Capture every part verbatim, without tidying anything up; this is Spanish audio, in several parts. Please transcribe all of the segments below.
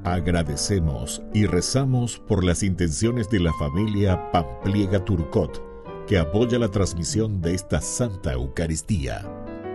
Agradecemos y rezamos por las intenciones de la familia Pampliega Turcot, que apoya la transmisión de esta Santa Eucaristía.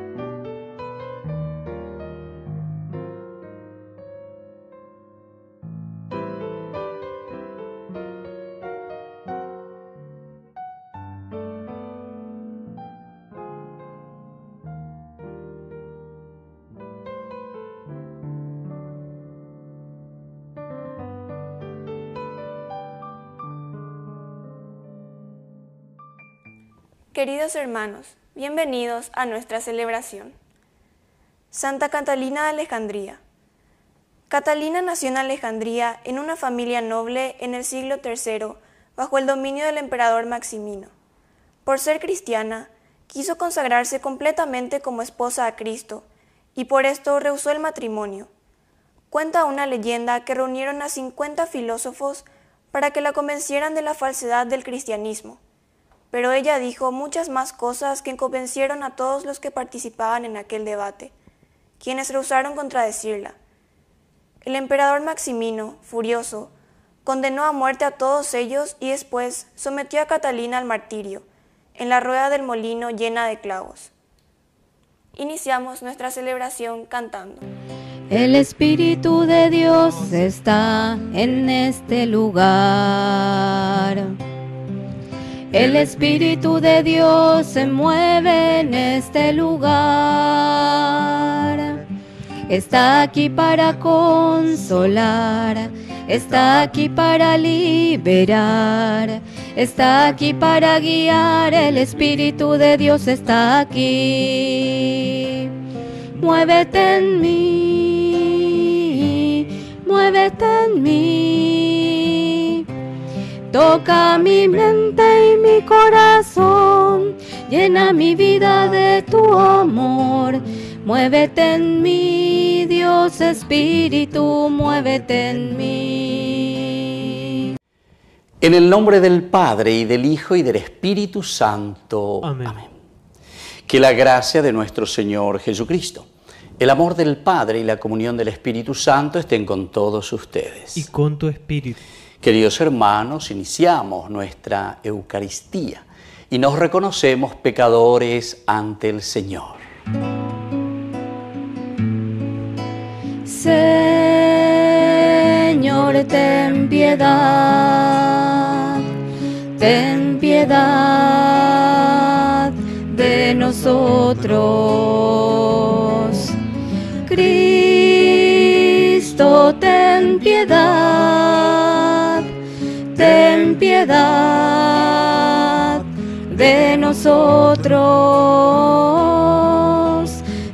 Queridos hermanos, bienvenidos a nuestra celebración. Santa Catalina de Alejandría. Catalina nació en Alejandría en una familia noble en el siglo tercero, bajo el dominio del emperador Maximino. Por ser cristiana, quiso consagrarse completamente como esposa a Cristo, y por esto rehusó el matrimonio. Cuenta una leyenda que reunieron a cincuenta filósofos para que la convencieran de la falsedad del cristianismo. Pero ella dijo muchas más cosas que convencieron a todos los que participaban en aquel debate, quienes rehusaron contradecirla. El emperador Maximino, furioso, condenó a muerte a todos ellos y después sometió a Catalina al martirio, en la rueda del molino llena de clavos. Iniciamos nuestra celebración cantando. El Espíritu de Dios está en este lugar. El Espíritu de Dios se mueve en este lugar. Está aquí para consolar, está aquí para liberar, está aquí para guiar. El Espíritu de Dios está aquí. Muévete en mí, muévete en mí. Toca mi mente y mi corazón, llena mi vida de tu amor. Muévete en mí, Dios Espíritu, muévete en mí. En el nombre del Padre, y del Hijo, y del Espíritu Santo. Amén. Amén. Que la gracia de nuestro Señor Jesucristo, el amor del Padre y la comunión del Espíritu Santo estén con todos ustedes. Y con tu espíritu. Queridos hermanos, iniciamos nuestra Eucaristía y nos reconocemos pecadores ante el Señor. Señor, ten piedad, ten piedad de nosotros. Cristo, ten piedad, ten piedad de nosotros.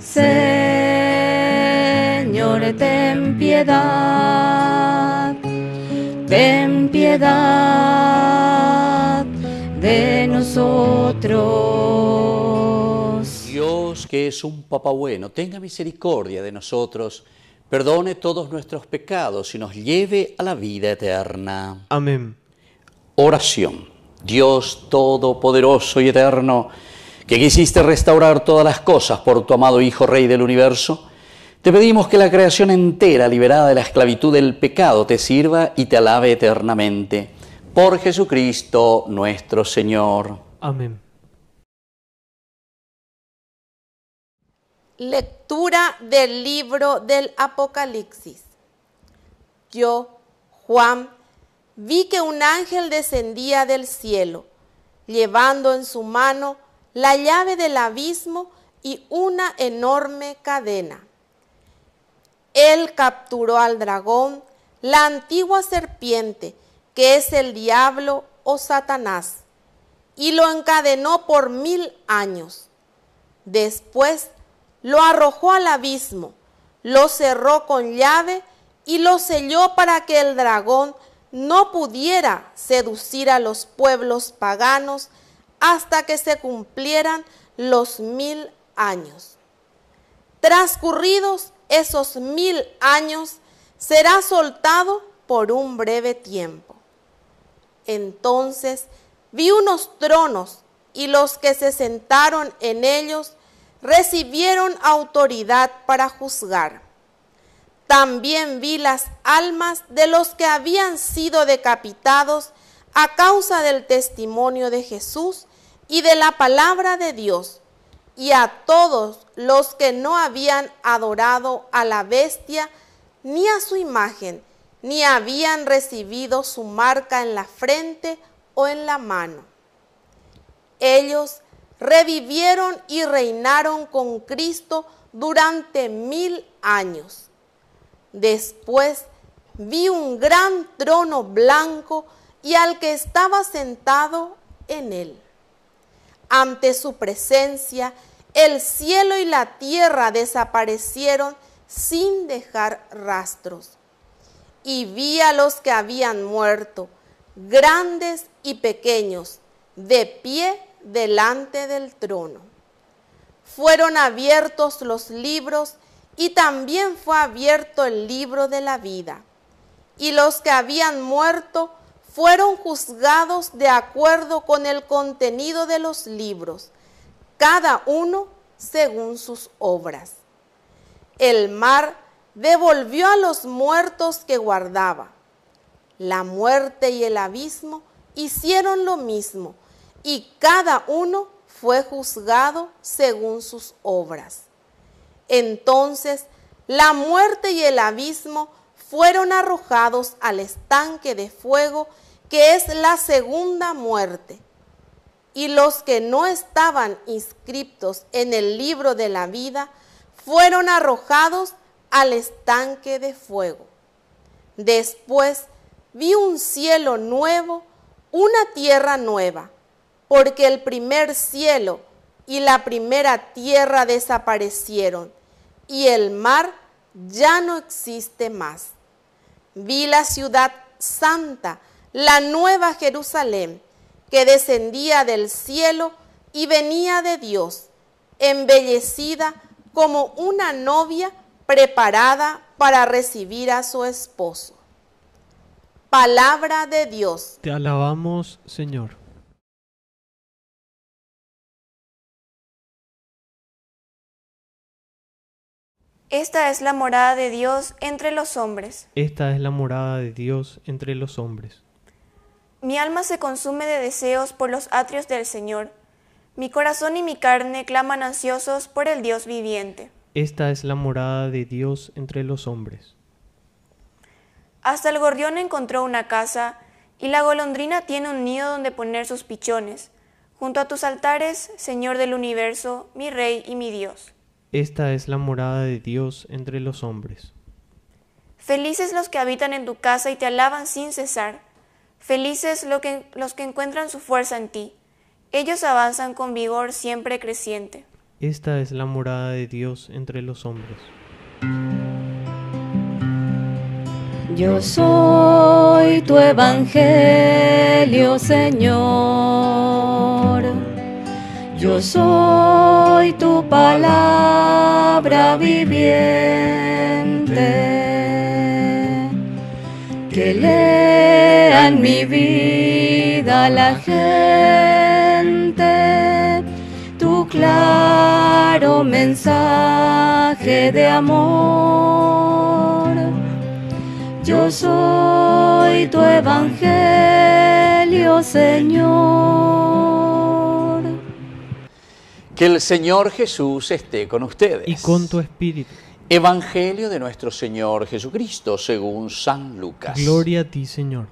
Señor, ten piedad, ten piedad de nosotros. Dios, que es un Papá bueno, tenga misericordia de nosotros, perdone todos nuestros pecados y nos lleve a la vida eterna. Amén. Oración. Dios Todopoderoso y Eterno, que quisiste restaurar todas las cosas por tu amado Hijo, Rey del Universo, te pedimos que la creación entera, liberada de la esclavitud del pecado, te sirva y te alabe eternamente. Por Jesucristo nuestro Señor. Amén. Lectura del libro del Apocalipsis. Yo, Juan, vi que un ángel descendía del cielo, llevando en su mano la llave del abismo y una enorme cadena. Él capturó al dragón, la antigua serpiente, que es el diablo o Satanás, y lo encadenó por mil años. Después lo arrojó al abismo, lo cerró con llave y lo selló para que el dragón no pudiera seducir a los pueblos paganos hasta que se cumplieran los mil años. Transcurridos esos mil años, será soltado por un breve tiempo. Entonces vi unos tronos y los que se sentaron en ellos recibieron autoridad para juzgar. También vi las almas de los que habían sido decapitados a causa del testimonio de Jesús y de la palabra de Dios, y a todos los que no habían adorado a la bestia ni a su imagen, ni habían recibido su marca en la frente o en la mano. Ellos revivieron y reinaron con Cristo durante mil años. Después vi un gran trono blanco y al que estaba sentado en él. Ante su presencia, el cielo y la tierra desaparecieron sin dejar rastros. Y vi a los que habían muerto, grandes y pequeños, de pie delante del trono. Fueron abiertos los libros y también fue abierto el libro de la vida. Y los que habían muerto fueron juzgados de acuerdo con el contenido de los libros, cada uno según sus obras. El mar devolvió a los muertos que guardaba. La muerte y el abismo hicieron lo mismo, y cada uno fue juzgado según sus obras. Entonces la muerte y el abismo fueron arrojados al estanque de fuego, que es la segunda muerte. Y los que no estaban inscritos en el libro de la vida fueron arrojados al estanque de fuego. Después vi un cielo nuevo, una tierra nueva, porque el primer cielo y la primera tierra desaparecieron, y el mar ya no existe más. Vi la ciudad santa, la nueva Jerusalén, que descendía del cielo y venía de Dios, embellecida como una novia preparada para recibir a su esposo. Palabra de Dios. Te alabamos, Señor. Esta es la morada de Dios entre los hombres. Esta es la morada de Dios entre los hombres. Mi alma se consume de deseos por los atrios del Señor. Mi corazón y mi carne claman ansiosos por el Dios viviente. Esta es la morada de Dios entre los hombres. Hasta el gorrión encontró una casa, y la golondrina tiene un nido donde poner sus pichones, junto a tus altares, Señor del universo, mi Rey y mi Dios. Esta es la morada de Dios entre los hombres. Felices los que habitan en tu casa y te alaban sin cesar. Felices lo que, los que encuentran su fuerza en ti. Ellos avanzan con vigor siempre creciente. Esta es la morada de Dios entre los hombres. Yo soy tu evangelio, Señor. Yo soy tu palabra viviente. Que lea en mi vida la gente tu claro mensaje de amor. Yo soy tu evangelio, Señor. Que el Señor Jesús esté con ustedes. Y con tu espíritu. Evangelio de nuestro Señor Jesucristo según San Lucas. Gloria a ti, Señor.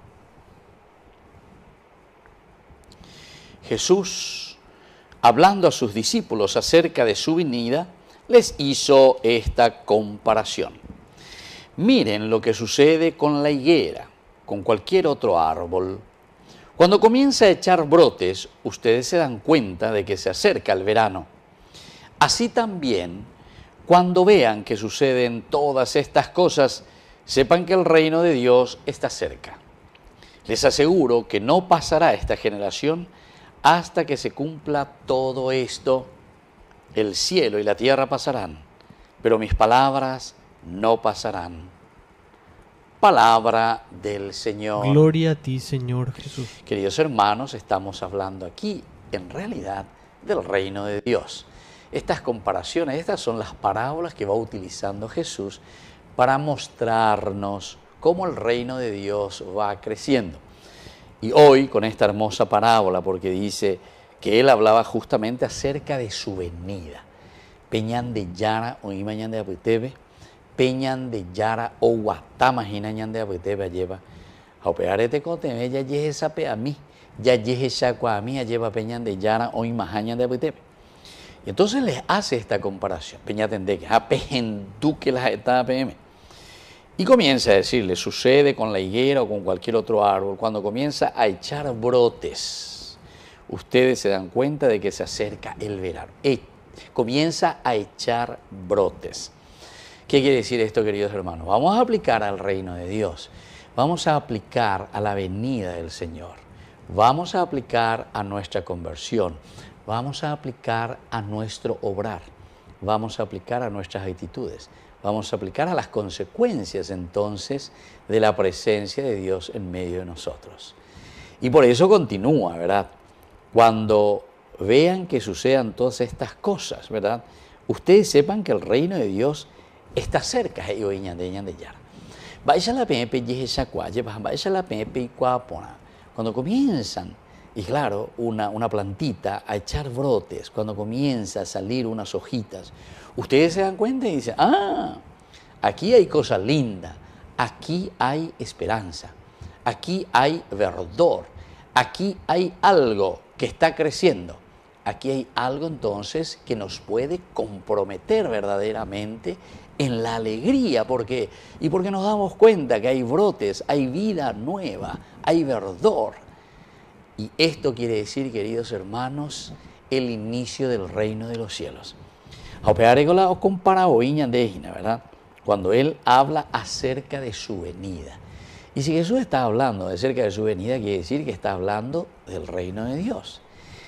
Jesús, hablando a sus discípulos acerca de su venida, les hizo esta comparación. Miren lo que sucede con la higuera, con cualquier otro árbol. Cuando comienza a echar brotes, ustedes se dan cuenta de que se acerca el verano. Así también, cuando vean que suceden todas estas cosas, sepan que el reino de Dios está cerca. Les aseguro que no pasará esta generación hasta que se cumpla todo esto. El cielo y la tierra pasarán, pero mis palabras no pasarán. Palabra del Señor. Gloria a ti, Señor Jesús. Queridos hermanos, estamos hablando aquí, en realidad, del reino de Dios. Estas comparaciones, estas son las parábolas que va utilizando Jesús para mostrarnos cómo el reino de Dios va creciendo. Y hoy con esta hermosa parábola, porque dice que él hablaba justamente acerca de su venida. Peñan de Yara o Imañan de Aputebe, Peñan de Yara o Guatama Hinañan de Aputebe lleva. A operarete cote, ya lleve sape a mí, ya lleve chacua a mí, lleva Peñan de Yara o Imañan de Aputebe. Y entonces les hace esta comparación. Peña tende que a pejenduque las etapas P M. Y comienza a decirle, sucede con la higuera o con cualquier otro árbol, cuando comienza a echar brotes, ustedes se dan cuenta de que se acerca el verano. E comienza a echar brotes. ¿Qué quiere decir esto, queridos hermanos? Vamos a aplicar al reino de Dios, vamos a aplicar a la venida del Señor, vamos a aplicar a nuestra conversión, vamos a aplicar a nuestro obrar, vamos a aplicar a nuestras actitudes. Vamos a aplicar a las consecuencias entonces de la presencia de Dios en medio de nosotros. Y por eso continúa, ¿verdad? Cuando vean que sucedan todas estas cosas, ¿verdad? Ustedes sepan que el reino de Dios está cerca. Cuando comienzan, y claro, una, una plantita a echar brotes, cuando comienza a salir unas hojitas, ustedes se dan cuenta y dicen, ah, aquí hay cosa linda, aquí hay esperanza, aquí hay verdor, aquí hay algo que está creciendo, aquí hay algo entonces que nos puede comprometer verdaderamente en la alegría, porque y porque nos damos cuenta que hay brotes, hay vida nueva, hay verdor. Y esto quiere decir, queridos hermanos, el inicio del reino de los cielos. O compara oíña de ¿verdad? Cuando él habla acerca de su venida. Y si Jesús está hablando acerca de su venida, quiere decir que está hablando del reino de Dios.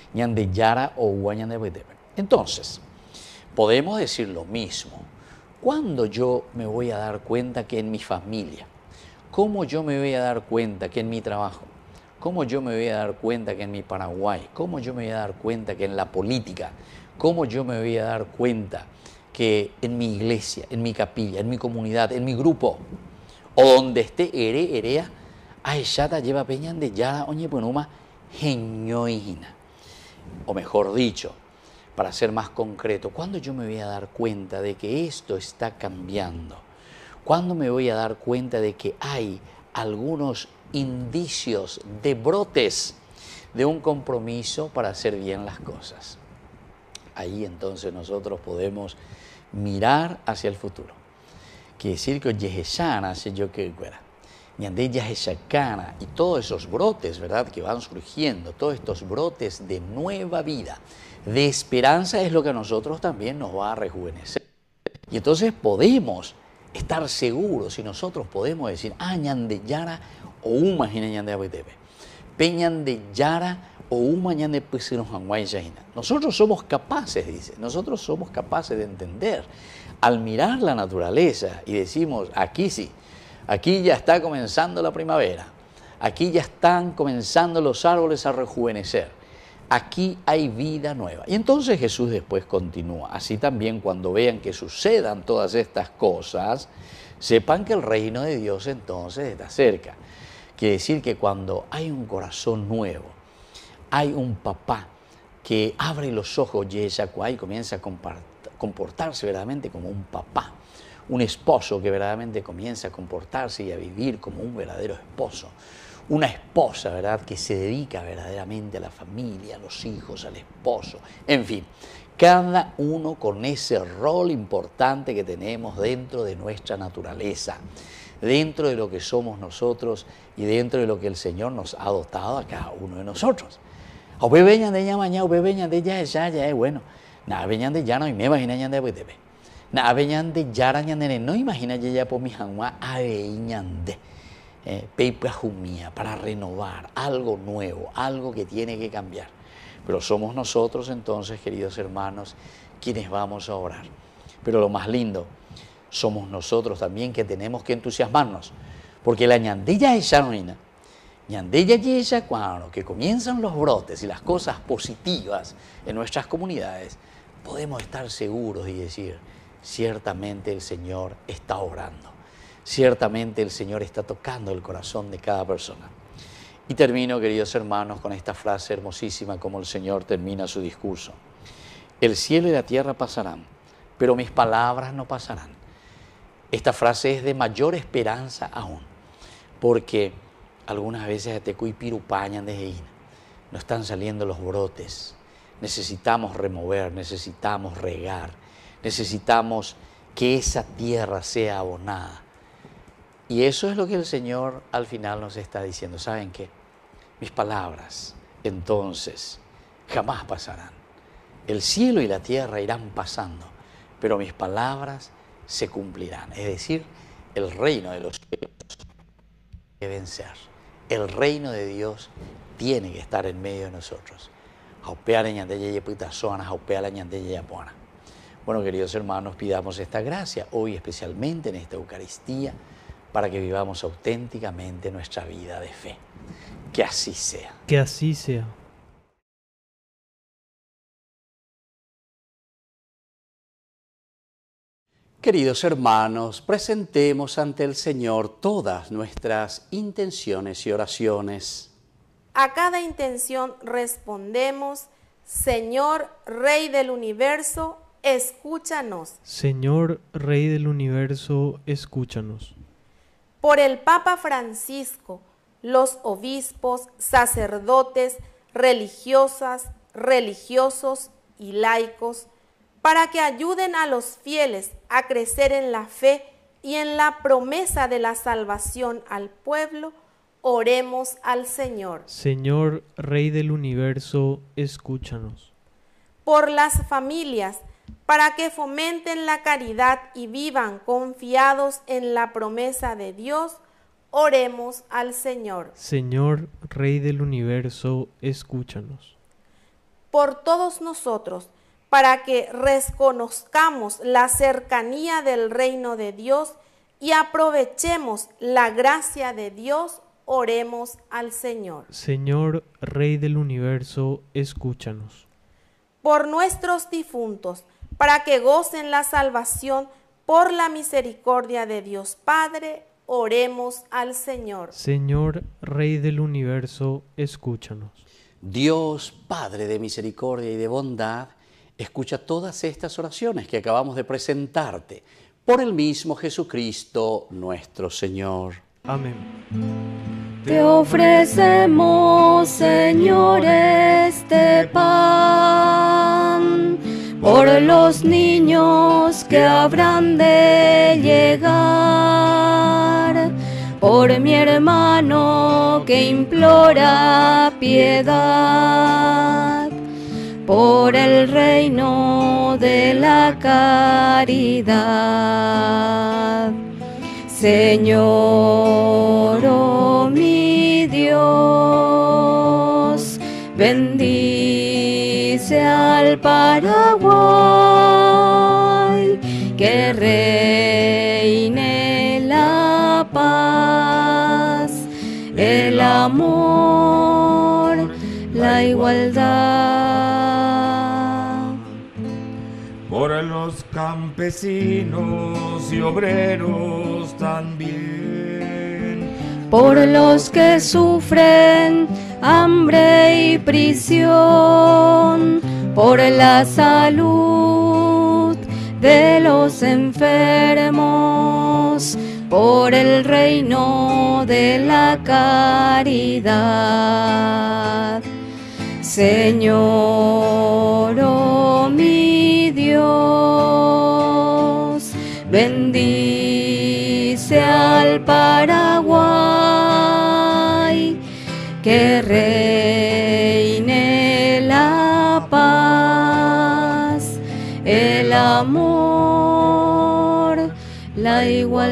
Entonces, podemos decir lo mismo. ¿Cuándo yo me voy a dar cuenta que en mi familia? ¿Cómo yo me voy a dar cuenta que en mi trabajo? ¿Cómo yo me voy a dar cuenta que en mi Paraguay? ¿Cómo yo me voy a dar cuenta que en la política? ¿Cómo yo me voy a dar cuenta que en mi iglesia, en mi capilla, en mi comunidad, en mi grupo, o donde esté ere, erea, aeshata lleva peñan de yara oñe ponuma geñoína? O mejor dicho, para ser más concreto, ¿cuándo yo me voy a dar cuenta de que esto está cambiando? ¿Cuándo me voy a dar cuenta de que hay algunos indicios de brotes de un compromiso para hacer bien las cosas? Ahí entonces nosotros podemos mirar hacia el futuro. Quiere decir que Yeheshana se yo que fuera. Ñandé Yeheshakana y todos esos brotes, ¿verdad? Que van surgiendo, todos estos brotes de nueva vida, de esperanza, es lo que a nosotros también nos va a rejuvenecer. Y entonces podemos estar seguros, y nosotros podemos decir, ah, Ñande Yara o uma Ñande Abetebe, Peñan de Yara o uma Ñande Pesino Hanguay Yahina. Nosotros somos capaces, dice, nosotros somos capaces de entender al mirar la naturaleza y decimos, aquí sí, aquí ya está comenzando la primavera, aquí ya están comenzando los árboles a rejuvenecer, aquí hay vida nueva. Y entonces Jesús después continúa, así también cuando vean que sucedan todas estas cosas, sepan que el reino de Dios entonces está cerca. Quiere decir que cuando hay un corazón nuevo, hay un papá que abre los ojos y comienza a comportarse verdaderamente como un papá, un esposo que verdaderamente comienza a comportarse y a vivir como un verdadero esposo, una esposa, ¿verdad?, que se dedica verdaderamente a la familia, a los hijos, al esposo, en fin, cada uno con ese rol importante que tenemos dentro de nuestra naturaleza, dentro de lo que somos nosotros y dentro de lo que el Señor nos ha dotado a cada uno de nosotros. O bebeñan de ella mañana, o bebeñan de ella ya, ya es bueno. Nada beñan de ya no, y me imaginan de bebé. Nada beñan de ya ñandere, no imagina ya por mi janua a beñan de pepa jumía para renovar algo nuevo, algo que tiene que cambiar. Pero somos nosotros entonces, queridos hermanos, quienes vamos a orar. Pero lo más lindo, somos nosotros también que tenemos que entusiasmarnos, porque la ñandilla es xanuina, ñandilla y ella cuando que comienzan los brotes y las cosas positivas en nuestras comunidades, podemos estar seguros y decir, ciertamente el Señor está obrando, Ciertamente el Señor está tocando el corazón de cada persona. Y termino, queridos hermanos, con esta frase hermosísima como el Señor termina su discurso. El cielo y la tierra pasarán, pero mis palabras no pasarán. Esta frase es de mayor esperanza aún, porque algunas veces te cuipirupañan desde ahí, no están saliendo los brotes. Necesitamos remover, necesitamos regar, necesitamos que esa tierra sea abonada. Y eso es lo que el Señor al final nos está diciendo. ¿Saben qué? Mis palabras entonces jamás pasarán. El cielo y la tierra irán pasando, pero mis palabras se cumplirán. Es decir, el reino de los cielos debe vencer. El reino de Dios tiene que estar en medio de nosotros. Bueno, queridos hermanos, pidamos esta gracia hoy, especialmente en esta Eucaristía, para que vivamos auténticamente nuestra vida de fe. Que así sea. Que así sea. Queridos hermanos, presentemos ante el Señor todas nuestras intenciones y oraciones. A cada intención respondemos: Señor, Rey del universo, escúchanos. Señor, Rey del universo, escúchanos. Por el Papa Francisco, los obispos, sacerdotes, religiosas, religiosos y laicos, para que ayuden a los fieles a crecer en la fe y en la promesa de la salvación al pueblo, oremos al Señor. Señor, Rey del universo, escúchanos. Por las familias, para que fomenten la caridad y vivan confiados en la promesa de Dios, oremos al Señor. Señor, Rey del universo, escúchanos. Por todos nosotros, para que reconozcamos la cercanía del reino de Dios y aprovechemos la gracia de Dios, oremos al Señor. Señor, Rey del universo, escúchanos. Por nuestros difuntos, para que gocen la salvación por la misericordia de Dios Padre, oremos al Señor. Señor, Rey del universo, escúchanos. Dios, Padre de misericordia y de bondad, escucha todas estas oraciones que acabamos de presentarte por el mismo Jesucristo nuestro Señor. Amén. Te ofrecemos, Señor, este pan por los niños que habrán de llegar, por mi hermano que implora piedad, por el reino de la caridad. Señor, oh mi Dios, bendice al Paraguay, que reine la paz, el amor, la igualdad. Por los campesinos y obreros también, por los que sufren hambre y prisión, por la salud de los enfermos, por el reino de la caridad. Señor, oh mi Dios, bendice al Paraguay, que reine la paz, el amor, la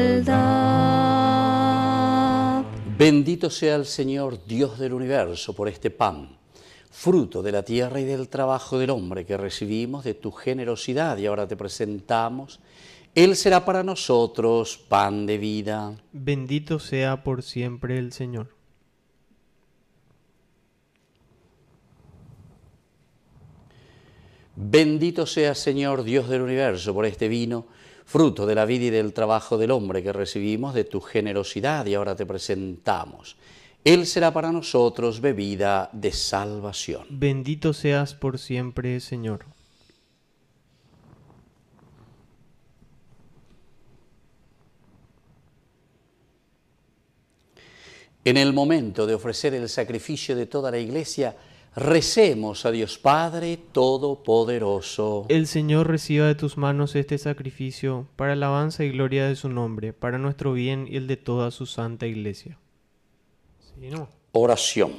igualdad. Bendito sea el Señor, Dios del universo, por este pan, fruto de la tierra y del trabajo del hombre que recibimos de tu generosidad, y ahora te presentamos. Él será para nosotros pan de vida. Bendito sea por siempre el Señor. Bendito sea, Señor, Dios del universo, por este vino, fruto de la vida y del trabajo del hombre que recibimos de tu generosidad y ahora te presentamos. Él será para nosotros bebida de salvación. Bendito seas por siempre, Señor. En el momento de ofrecer el sacrificio de toda la Iglesia, recemos a Dios Padre Todopoderoso. El Señor reciba de tus manos este sacrificio para alabanza y gloria de su nombre, para nuestro bien y el de toda su santa Iglesia. Sí, ¿no? Oración.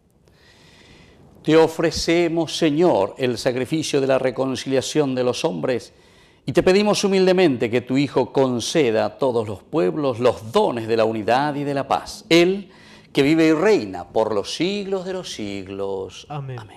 Te ofrecemos, Señor, el sacrificio de la reconciliación de los hombres y te pedimos humildemente que tu Hijo conceda a todos los pueblos los dones de la unidad y de la paz. Él, que vive y reina por los siglos de los siglos. Amén. Amén.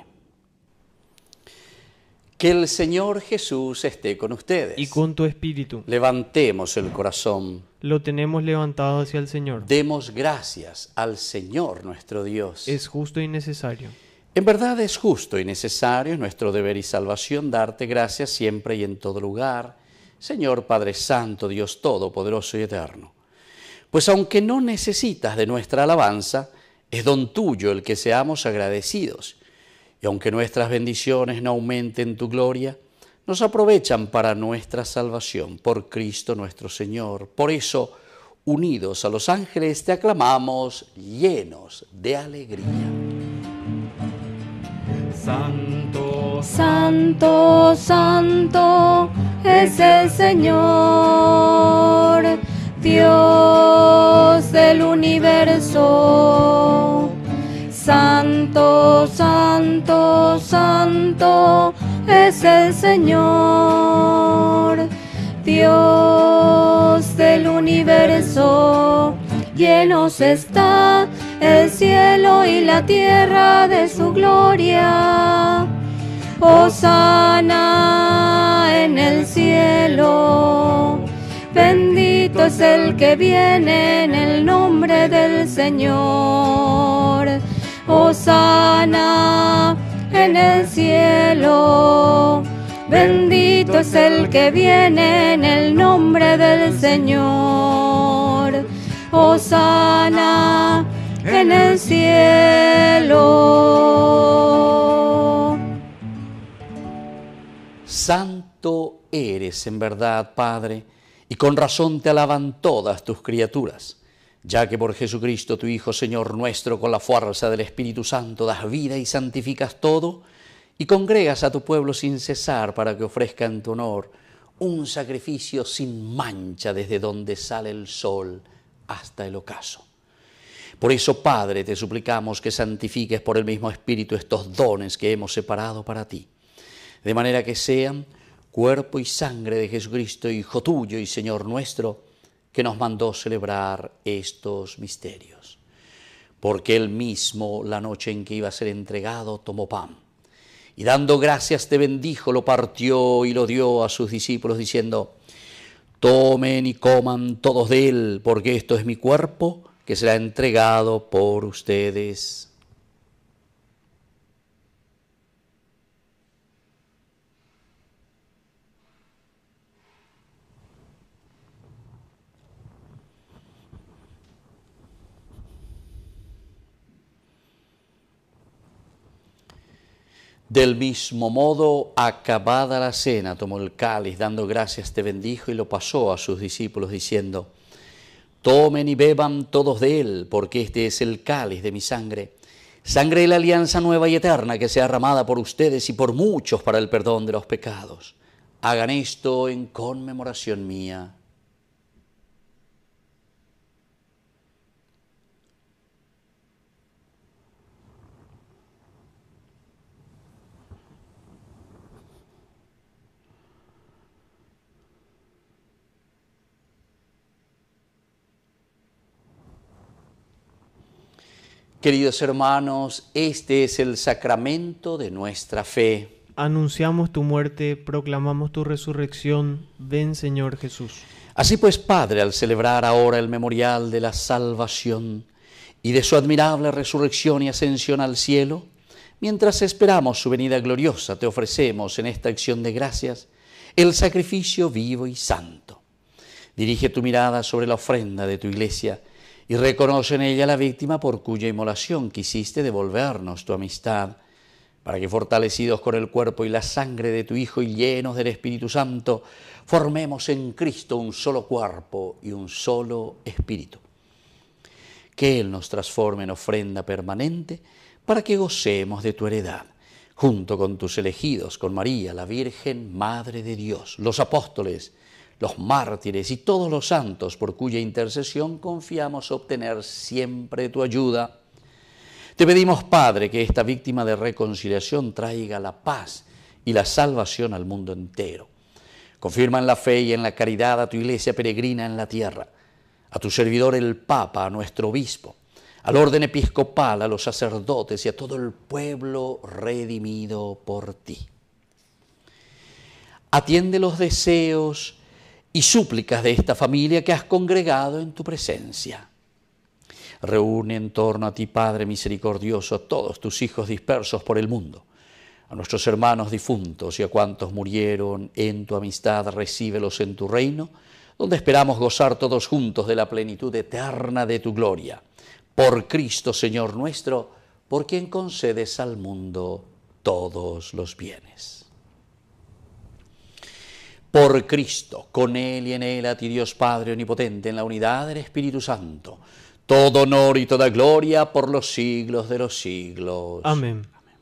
Que el Señor Jesús esté con ustedes. Y con tu espíritu. Levantemos el corazón. Lo tenemos levantado hacia el Señor. Demos gracias al Señor nuestro Dios. Es justo y necesario. En verdad es justo y necesario, es nuestro deber y salvación, darte gracias siempre y en todo lugar, Señor Padre Santo, Dios Todopoderoso y Eterno. Pues aunque no necesitas de nuestra alabanza, es don tuyo el que seamos agradecidos. Y aunque nuestras bendiciones no aumenten tu gloria, nos aprovechan para nuestra salvación por Cristo nuestro Señor. Por eso, unidos a los ángeles, te aclamamos llenos de alegría. Santo, Santo, santo es el Señor, Dios del universo. Santo, santo, santo es el Señor, Dios del universo. Llenos está el cielo y la tierra de su gloria. Hosana en el cielo. Bendito es el que viene en el nombre del Señor. Hosana en el cielo. Bendito es el que viene en el nombre del Señor. Hosana en el cielo. Santo eres en verdad, Padre, y con razón te alaban todas tus criaturas, ya que por Jesucristo tu Hijo, Señor nuestro, con la fuerza del Espíritu Santo das vida y santificas todo, y congregas a tu pueblo sin cesar para que ofrezca en tu honor un sacrificio sin mancha desde donde sale el sol hasta el ocaso. Por eso, Padre, te suplicamos que santifiques por el mismo Espíritu estos dones que hemos separado para ti, de manera que sean cuerpo y sangre de Jesucristo, Hijo tuyo y Señor nuestro, que nos mandó celebrar estos misterios. Porque Él mismo, la noche en que iba a ser entregado, tomó pan, y dando gracias te bendijo, lo partió y lo dio a sus discípulos, diciendo: tomen y coman todos de él, porque esto es mi cuerpo, que será entregado por ustedes. Del mismo modo, acabada la cena, tomó el cáliz, dando gracias te bendijo y lo pasó a sus discípulos, diciendo: tomen y beban todos de él, porque este es el cáliz de mi sangre, sangre de la alianza nueva y eterna, que sea derramada por ustedes y por muchos para el perdón de los pecados. Hagan esto en conmemoración mía. Queridos hermanos, este es el sacramento de nuestra fe. Anunciamos tu muerte, proclamamos tu resurrección. Ven, Señor Jesús. Así pues, Padre, al celebrar ahora el memorial de la salvación y de su admirable resurrección y ascensión al cielo, mientras esperamos su venida gloriosa, te ofrecemos en esta acción de gracias el sacrificio vivo y santo. Dirige tu mirada sobre la ofrenda de tu iglesia y reconoce en ella la víctima por cuya inmolación quisiste devolvernos tu amistad, para que fortalecidos con el cuerpo y la sangre de tu Hijo y llenos del Espíritu Santo, formemos en Cristo un solo cuerpo y un solo espíritu. Que Él nos transforme en ofrenda permanente para que gocemos de tu heredad, junto con tus elegidos, con María, la Virgen, Madre de Dios, los apóstoles, los mártires y todos los santos por cuya intercesión confiamos obtener siempre tu ayuda. Te pedimos, Padre, que esta víctima de reconciliación traiga la paz y la salvación al mundo entero. Confirma en la fe y en la caridad a tu iglesia peregrina en la tierra, a tu servidor el Papa, a nuestro obispo, al orden episcopal, a los sacerdotes y a todo el pueblo redimido por ti. Atiende los deseos y súplicas de esta familia que has congregado en tu presencia. Reúne en torno a ti, Padre misericordioso, a todos tus hijos dispersos por el mundo, a nuestros hermanos difuntos y a cuantos murieron en tu amistad, recíbelos en tu reino, donde esperamos gozar todos juntos de la plenitud eterna de tu gloria. Por Cristo, Señor nuestro, por quien concedes al mundo todos los bienes. Por Cristo, con Él y en Él, a ti Dios Padre omnipotente, en la unidad del Espíritu Santo, todo honor y toda gloria por los siglos de los siglos. Amén. Amén.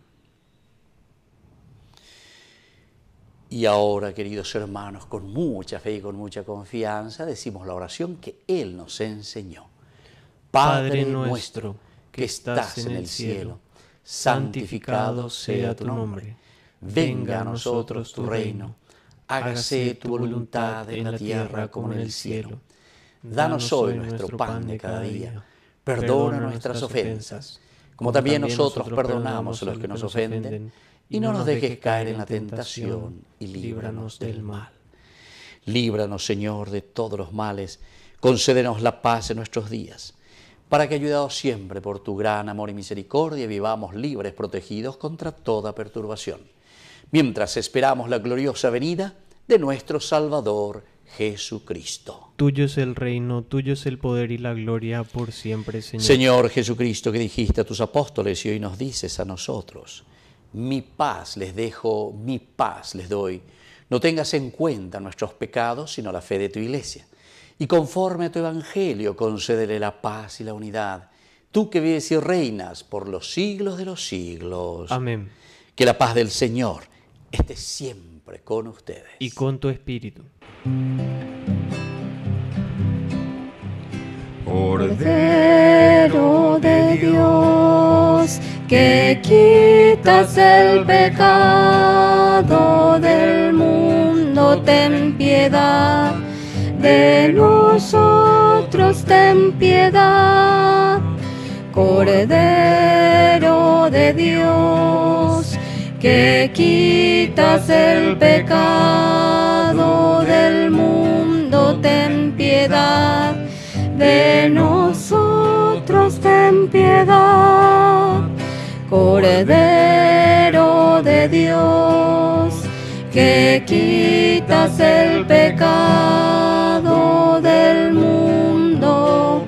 Y ahora, queridos hermanos, con mucha fe y con mucha confianza, decimos la oración que Él nos enseñó. Padre nuestro, que estás en el cielo, santificado sea tu nombre. Venga a nosotros tu reino. Hágase tu voluntad en la tierra como en el cielo. Danos hoy nuestro pan de cada día. Perdona nuestras ofensas, como también nosotros perdonamos a los que nos ofenden. Y no nos dejes caer en la tentación y líbranos del mal. Líbranos, Señor, de todos los males. Concédenos la paz en nuestros días, para que, ayudados siempre por tu gran amor y misericordia, vivamos libres, protegidos contra toda perturbación, mientras esperamos la gloriosa venida de nuestro Salvador Jesucristo. Tuyo es el reino, tuyo es el poder y la gloria por siempre, Señor. Señor Jesucristo, que dijiste a tus apóstoles y hoy nos dices a nosotros: mi paz les dejo, mi paz les doy. No tengas en cuenta nuestros pecados, sino la fe de tu iglesia. Y conforme a tu evangelio, concédele la paz y la unidad. Tú que vives y reinas por los siglos de los siglos. Amén. Que la paz del Señor esté siempre con ustedes. Y con tu espíritu. Cordero de Dios, que quitas el pecado del mundo, ten piedad. De nosotros ten piedad. Cordero de Dios, que quitas el pecado del mundo, ten piedad. De nosotros ten piedad. Cordero de Dios, que quitas el pecado del mundo,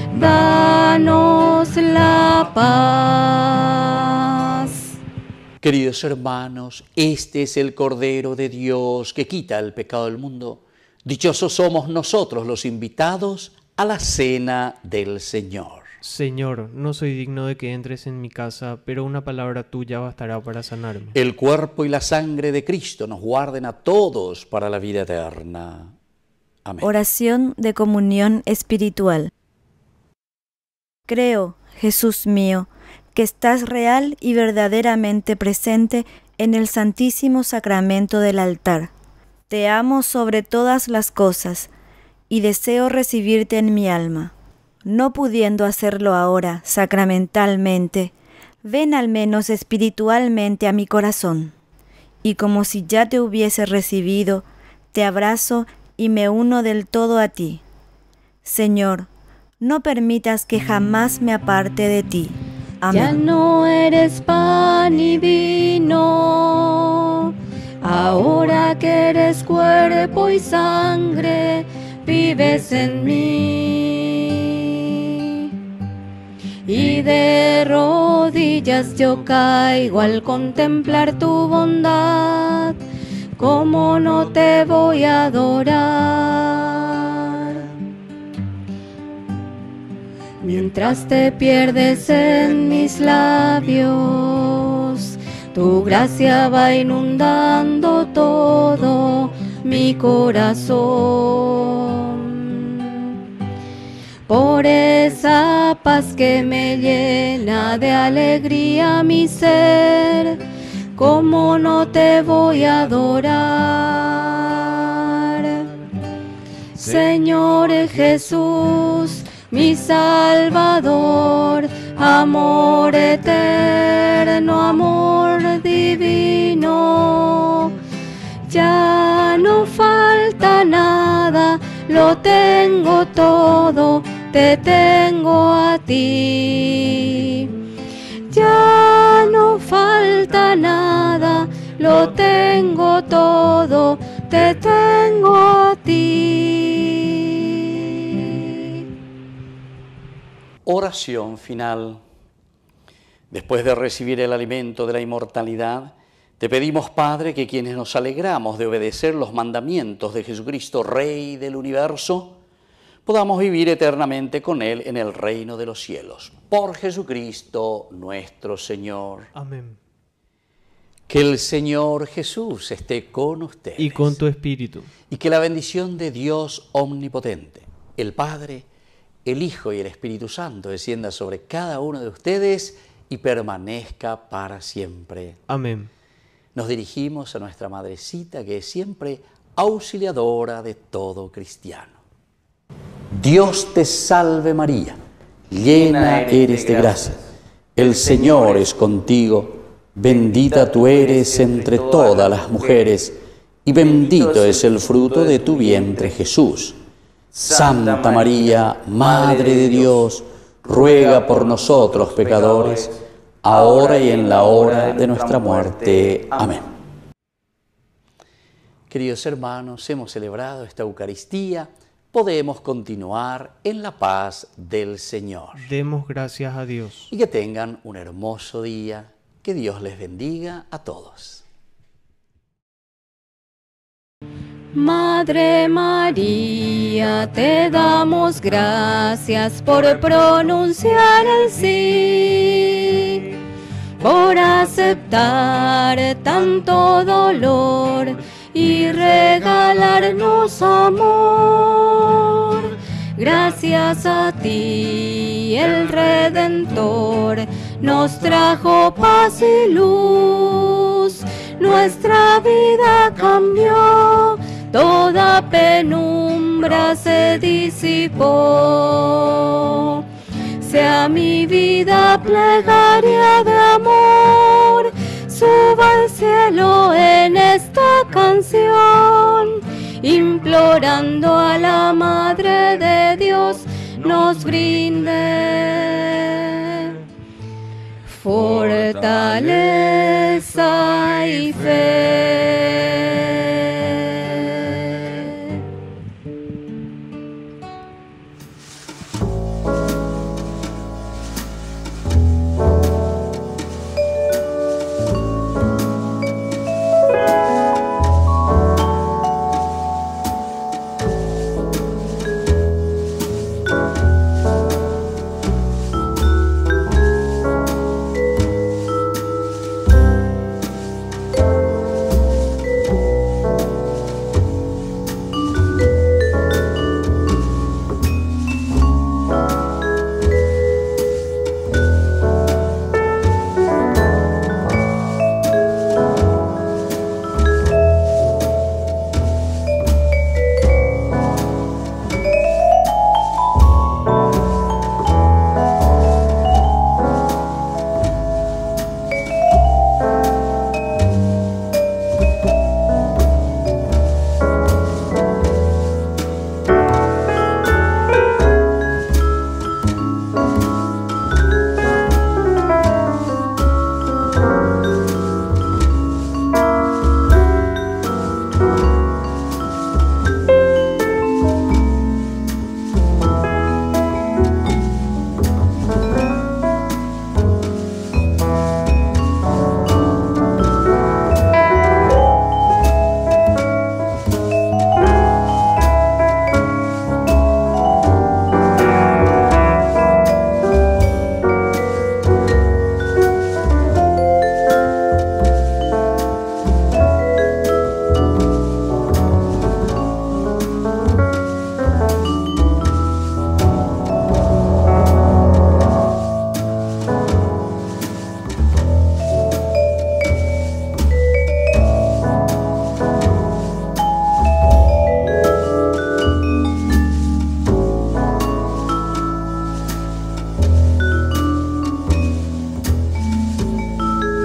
danos la paz. Queridos hermanos, este es el Cordero de Dios que quita el pecado del mundo. Dichosos somos nosotros los invitados a la cena del Señor. Señor, no soy digno de que entres en mi casa, pero una palabra tuya bastará para sanarme. El cuerpo y la sangre de Cristo nos guarden a todos para la vida eterna. Amén. Oración de comunión espiritual. Creo, Jesús mío, que estás real y verdaderamente presente en el Santísimo Sacramento del altar. Te amo sobre todas las cosas y deseo recibirte en mi alma. No pudiendo hacerlo ahora sacramentalmente, ven al menos espiritualmente a mi corazón, y como si ya te hubiese recibido, te abrazo y me uno del todo a ti. Señor, no permitas que jamás me aparte de ti. Amén. Ya no eres pan y vino, ahora ahora que eres cuerpo y sangre, vives en mí. Y de rodillas yo caigo al contemplar tu bondad, ¿cómo no te voy a adorar? Mientras te pierdes en mis labios, tu gracia va inundando todo mi corazón. Por esa paz que me llena de alegría mi ser, ¿cómo no te voy a adorar? Señor Jesús, mi Salvador, amor eterno, amor divino. Ya no falta nada, lo tengo todo, te tengo a ti. Ya no falta nada, lo tengo todo, te tengo a ti. Oración final. Después de recibir el alimento de la inmortalidad, te pedimos, Padre, que quienes nos alegramos de obedecer los mandamientos de Jesucristo, Rey del universo, podamos vivir eternamente con Él en el reino de los cielos. Por Jesucristo nuestro Señor. Amén. Que el Señor Jesús esté con ustedes. Y con tu espíritu. Y que la bendición de Dios omnipotente, el Padre, el Hijo y el Espíritu Santo descienda sobre cada uno de ustedes y permanezca para siempre. Amén. Nos dirigimos a nuestra Madrecita, que es siempre auxiliadora de todo cristiano. Dios te salve María, llena eres de gracia, el Señor es contigo, bendita tú eres entre todas las mujeres, y bendito es el fruto de tu vientre Jesús. Santa María, Madre de Dios, ruega por nosotros pecadores, ahora y en la hora de nuestra muerte. Amén. Queridos hermanos, hemos celebrado esta Eucaristía. Podemos continuar en la paz del Señor. Demos gracias a Dios. Y que tengan un hermoso día. Que Dios les bendiga a todos. Madre María, te damos gracias por pronunciar el sí, por aceptar tanto dolor y regalarnos amor. Gracias a ti el Redentor nos trajo paz y luz, nuestra vida cambió, toda penumbra se disipó. Sea mi vida plegaria de amor, suba al cielo en esta canción, implorando a la Madre de Dios nos brinde fortaleza y fe.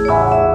Jesús.